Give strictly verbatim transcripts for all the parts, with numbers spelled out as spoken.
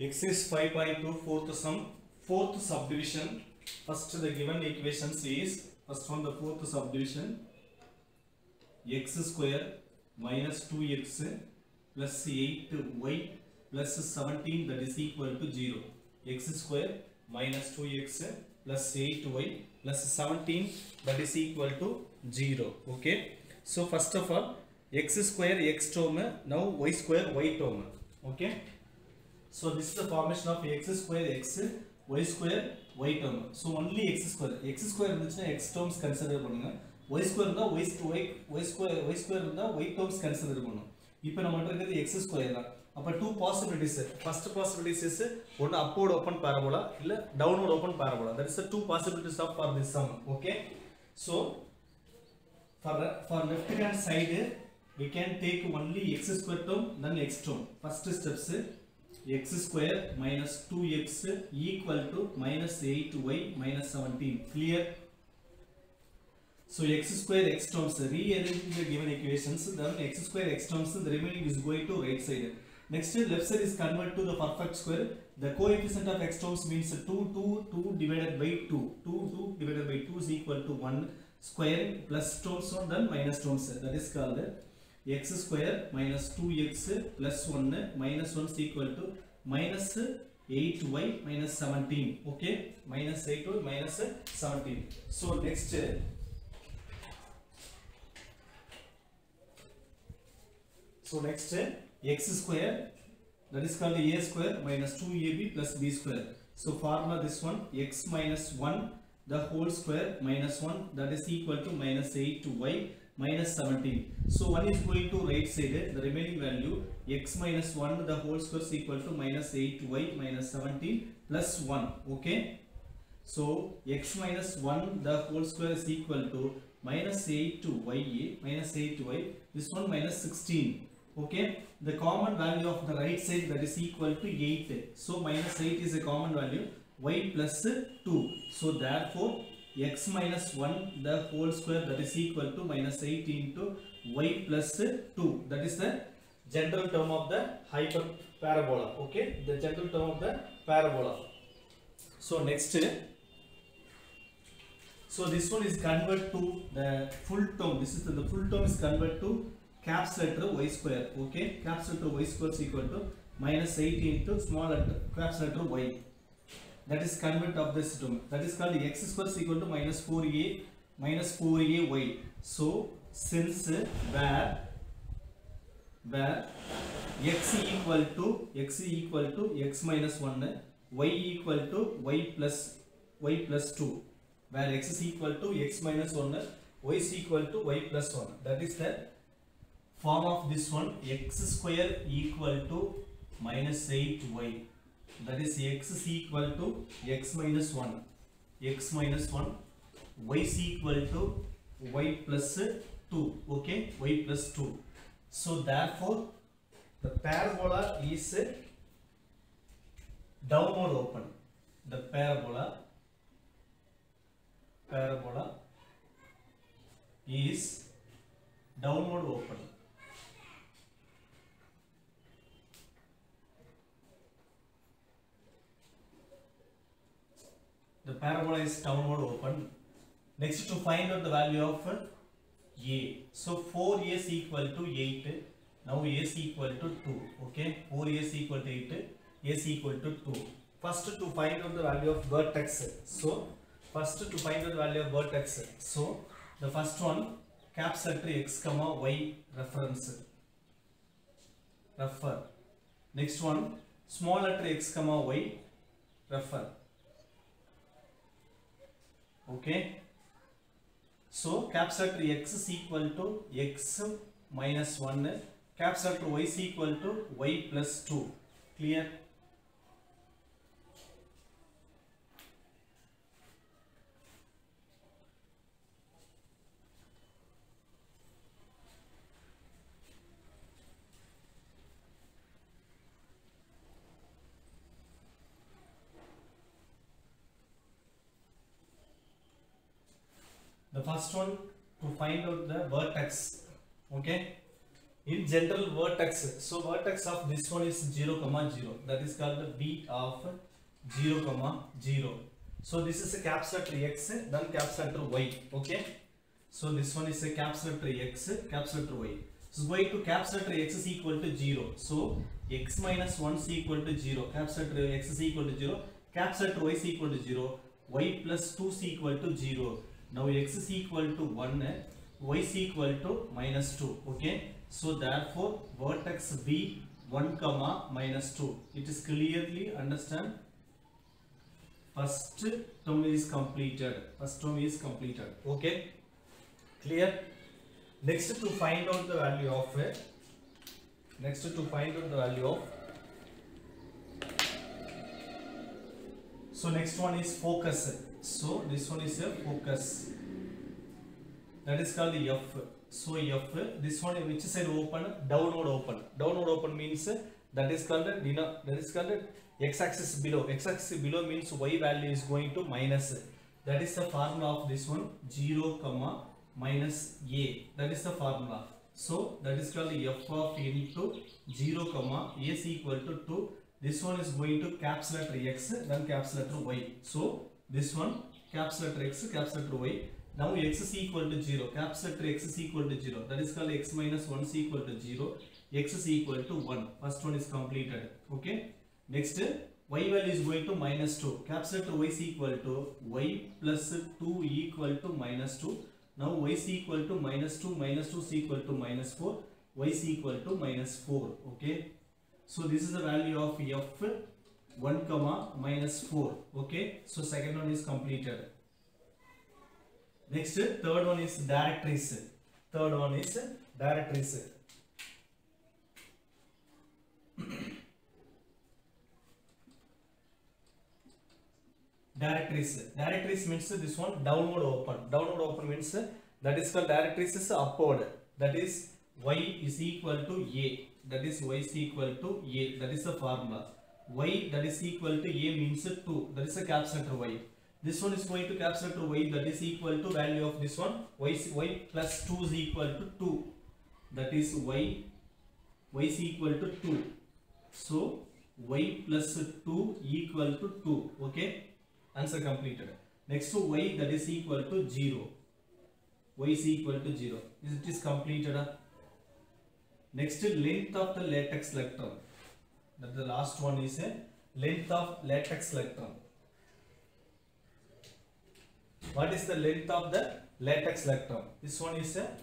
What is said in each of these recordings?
X is five point two, fourth sum, fourth subdivision. First the given equations is, first one the fourth subdivision, x square minus two x plus eight y plus seventeen, that is equal to zero. X square minus two x plus eight y plus seventeen, that is equal to zero. Okay. So first of all, x square x term, now y square y term. Okay. So this is the formation of x square x, y square y term. So only x square, x square இருந்துச்சுனா x terms consider பண்ணுங்க. Y square இருந்தா y y y square y square இருந்தா y terms consider பண்ணனும். இப்போ நம்மட்ட இருக்குது x square தான். அப்ப two possibilities. First possibilities is one upward open parabola இல்ல downward open parabola. That is the two possibilities of for this sum. Okay. So for for left hand side we can take only x square term, then x term. First steps, x square minus two x equal to minus eight y minus seventeen. Clear? So x square x terms, rearranging the given equations, then x square x terms, the remaining is going to right side. Next, left side is converted to the perfect square. The coefficient of x terms means two, two, two divided by two. two, two divided by two is equal to one. Square plus terms one, then minus terms. That is called x square minus two x plus one minus one is equal to minus eight y minus seventeen. Okay, minus eight y minus seventeen. So next, so next x square, that is called a square minus two a b plus b square. So formula this one, x minus one the whole square minus one, that is equal to minus eight y minus seventeen. So one is going to right side, the remaining value x minus one the whole square is equal to minus eight y minus seventeen plus one. Okay. So x minus one the whole square is equal to minus eight y minus eight y, this one minus sixteen. Okay. The common value of the right side, that is equal to eight. So minus eight is a common value, y plus two. So therefore x minus one the whole square, that is equal to minus eight into y plus two. That is the general term of the hyperparabola. Okay, the general term of the parabola. So next, so this one is converted to the full term. This is the, the full term is converted to caps letter y square. Okay, caps letter y square is equal to minus eight into small letter caps letter y. That is convert of this term. That is called x square is equal to minus four a minus four a y. So since where where x equal to x equal to x minus one, y equal to y plus y plus two, where x is equal to x minus one, y is equal to y plus one. That is the form of this one, x square equal to minus eight y. That is x is equal to x minus one, x minus one, y is equal to y plus two. Okay, y plus two. So therefore the parabola is downward open. The parabola parabola is downward open. The parabola is downward open. Next, to find out the value of a. So four a is equal to eight. Now a is equal to two. Okay, four a is equal to eight. A is equal to two. First, to find out the value of vertex. So first to find out the value of vertex. So the first one, caps letter x comma y reference. Refer. Next one, small letter x comma y refer. Okay. So caps letter x is equal to x minus one, caps letter y is equal to y plus two. Clear? The first one, to find out the vertex. Okay, in general vertex. So vertex of this one is zero comma zero. That is called the V of zero comma zero. So this is a capital letter X, then capital letter Y. Okay. So this one is a capital letter X, capital letter Y. So going to capital letter X is equal to zero. So X minus one is equal to zero. Capital letter X is equal to zero. Capital letter Y is equal to zero. Y plus two is equal to zero. Now X is equal to one. Y is equal to minus two. Okay. So therefore vertex V one comma minus two. It is clearly understand. First term is completed. First term is completed. Okay. Clear? Next to find out the value of it. Next to find out the value of. So next one is focus. So this one is a focus. That is called the F. So F. This one which side open? Downward open. Downward open means that is called the that is called x-axis below. X-axis below means y value is going to minus. That is the formula of this one. Zero comma minus a. That is the formula. So that is called the f of into zero comma a is equal to two. This one is going to capital letter x, then capital letter y. So this one capital letter x, capital letter y. Now x is equal to zero. Capital letter x is equal to zero. That is called x minus one is equal to zero. X is equal to one. First one is completed. Okay. Next y value is going to minus two. Capital letter y is equal to y plus two equal to minus two. Now y is equal to minus two, minus two is equal to minus four, y is equal to minus four. Okay. So this is the value of f one comma minus four. Okay. So second one is completed. Next third one is directories. Third one is directories. Directories. Directories means this one downward open. Downward open means that is called directories is upward. That is y is equal to a. That is y is equal to a. That is the formula. Y that is equal to a means two. That is a capital letter y. This one is going to capital letter y. That is equal to value of this one. Y, y plus two is equal to two. That is y. Y is equal to two. So y plus two equal to two. Okay. Answer completed. Next to y that is equal to zero. Y is equal to zero. It is completed. Next length of the latex electron. That the last one is a length of latex electron. What is the length of the latex electron? This one is a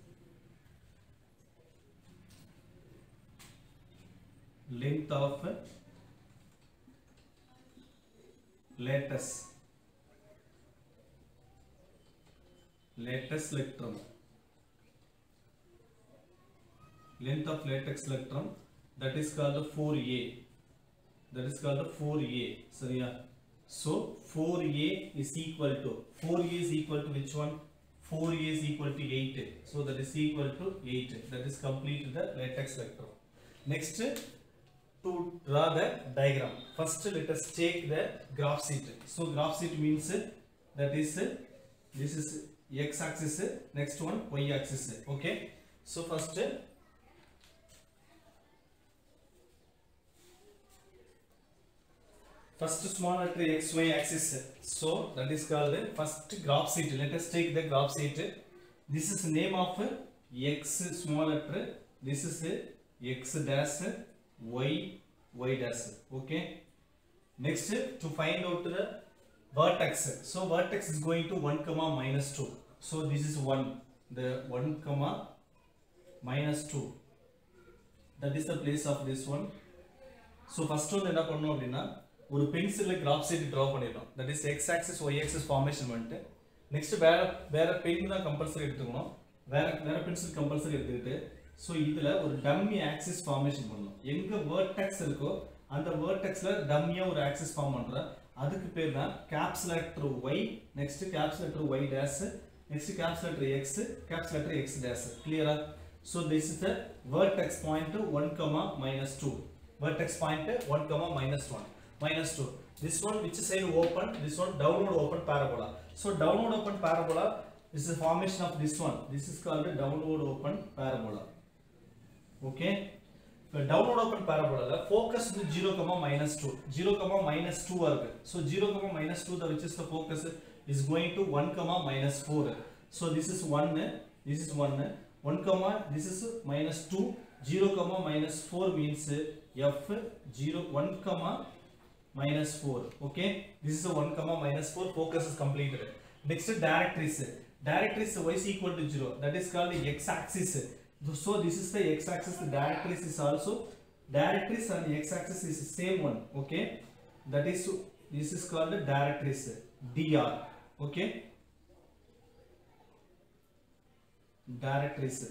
length of lattice lattice electron. Length of latex electron, that is called four A. That is called four A. Sorry. So four A is equal to four A is equal to which one? four A is equal to eight. So that is equal to eight. That is complete the latex electron. Next, to draw the diagram. First let us take the graph sheet. So graph sheet means that is this is x axis, next one y axis. Okay. So first first small letter x y axis. So that is called first graph sheet. Let us take the graph sheet. This is name of x small letter. This is x dash y y dash. Okay. Next to find out the vertex. So vertex is going to one comma minus two. So this is one. The one comma minus two. That is the place of this one. So first one enna pannnom appadina ஒரு பென்சில்ல graph sheet draw பண்ணிரோம். That is x axis y axis formation பண்ணிட்டு next வேற வேற pen தான் compulsory எடுத்துக்கணும். வேற வேற பென்சில் கம்பல்சரி எடுத்துக்கிட்டு சோ இதுல ஒரு டம்மி ஆக்சிஸ் ஃபார்மேஷன் பண்ணனும். எங்க வெர்டெக்ஸ் இருக்கோ அந்த வெர்டெக்ஸ்ல டம்மியா ஒரு ஆக்சிஸ் ஃபார்ம் பண்ற அதுக்கு பேர் தான் caps letter y, next caps letter y dash, next caps letter x, caps letter x dash. Clear? So this is the vertex point one comma minus two. Vertex point one comma minus one. Minus two. This one which side open? This one downward open parabola. So downward open parabola is the formation of this one. This is called a downward open parabola. Okay இப்போ downward open பேரபோலால focus வந்து zero, minus two zero, minus two இருக்கு so zero, minus two the which is the focus is going to one, minus four so this is one this is one one comma this is minus two zero, minus four means f zero one, minus four okay this is a one, minus four focus is completed next directories directories y is equal to zero that is called the x axis so this is the x axis the directories is also directories and the x axis is the same one okay that is this is called the directories dr okay directories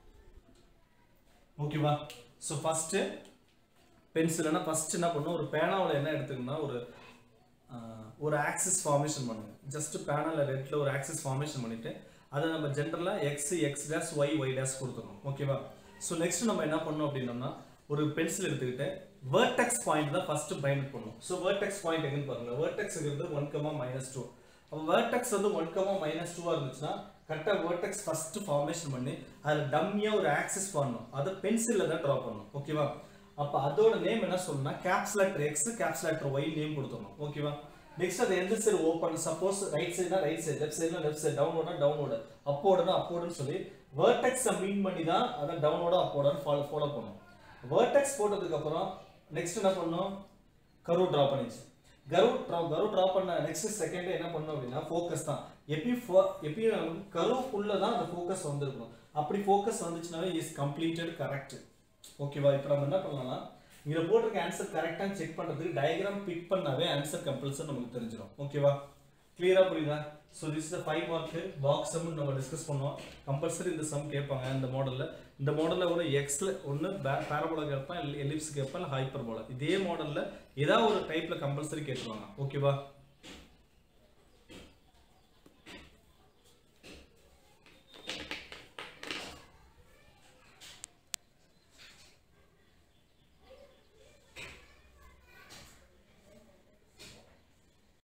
okay va so first pencil na first என்ன பண்ணனும் ஒரு பேனாவுல என்ன எடுத்துக்கணும்னா ஒரு ஒரு axis formation பண்ணுங்க just பேனல்ல ரெட்ல ஒரு ஆக்சிஸ் ஃபார்மேஷன் பண்ணிட்டு அத நம்ம ஜெனரலா x x dash y y dash கொடுத்துறோம் ஓகேவா சோ நெக்ஸ்ட் நம்ம என்ன பண்ணனும் அப்படினா ஒரு பென்சில் எடுத்துக்கிட்டு வெர்டெக்ஸ் பாயிண்ட் தான் ஃபர்ஸ்ட் பைண்ட் பண்ணனும் சோ வெர்டெக்ஸ் பாயிண்ட் எங்க பாருங்க வெர்டெக்ஸ்ங்கிறது one, minus two அப்ப வெர்டெக்ஸ் வந்து one, minus two ஆ இருந்துச்சுனா கரெக்ட்டா வெர்டெக்ஸ் ஃபர்ஸ்ட் ஃபார்மேஷன் பண்ணி அதுல டம்மியா ஒரு ஆக்சிஸ் பண்ணனும் அத பென்சில்ல தான் டிரா பண்ணனும் ஓகேவா அப்ப அதோட நேம் என்ன சொல்லணும்னா caps letter x caps letter y name கொடுத்துறோம் ஓகேவா next அது எந்த சைடு ஓபன் சப்போஸ் ரைட் சைடுனா ரைட் சைடு லெஃப்ட் சைடுனா லெஃப்ட் சைடு டவுன்வோர்ட்னா டவுன்வோர்ட் அப்போர்ட்னா அப்போர்ட்னு சொல்லி வெர்டெக்ஸ் மீன் பண்ணி தான் அத டவுன்வோர்ட் அப்போர்ட்னு ஃபாலோ ஃபாலோ பண்ணனும் வெர்டெக்ஸ் போட்டதுக்கு அப்புறம் நெக்ஸ்ட் என்ன பண்ணனும் கர்வ் டிரா பண்ணிச்சு கர்வ் டிரா கர்வ் டிரா பண்ண நெக்ஸ்ட் செகண்ட் என்ன பண்ணனும் அப்படினா ஃபோக்கஸ் தான் எப்பி எப்பி கர்வ் குள்ள தான் அந்த ஃபோக்கஸ் வந்திருக்கும் அப்படி ஃபோக்கஸ் வந்துச்சுனாவே இஸ் கம்ப்ளீட்டட் கரெக்ட் ஓகேவா இப்போ நம்ம என்ன பண்ணலாம்னா இங்க போட்டுருக்க ஆன்சர் கரெக்ட்டா செக் பண்றதுக்கு டயகிராம் பிக் பண்ணாவே ஆன்சர் கம்பல்சரி நமக்கு தெரிஞ்சிரும் ஓகேவா கிளியரா புரியுதா so this is the five mark box sum நம்ம டிஸ்கஸ் பண்ணோம் கம்பல்சரி இந்த சம் கேட்பாங்க இந்த மாடல்ல இந்த மாடல்ல ஒரு x ல ஒன்னு பாராபோலா கேட்பான் எலிப்ஸ் கேட்பான் ஹைப்பர்போலா இதே மாடல்ல ஏதாவது ஒரு டைப்ல கம்பல்சரி கேட்பாங்க ஓகேவா